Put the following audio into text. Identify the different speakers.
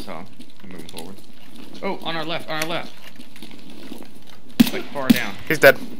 Speaker 1: Tom. I'm moving forward. Oh, on our left, on our left. Like far down.
Speaker 2: He's dead.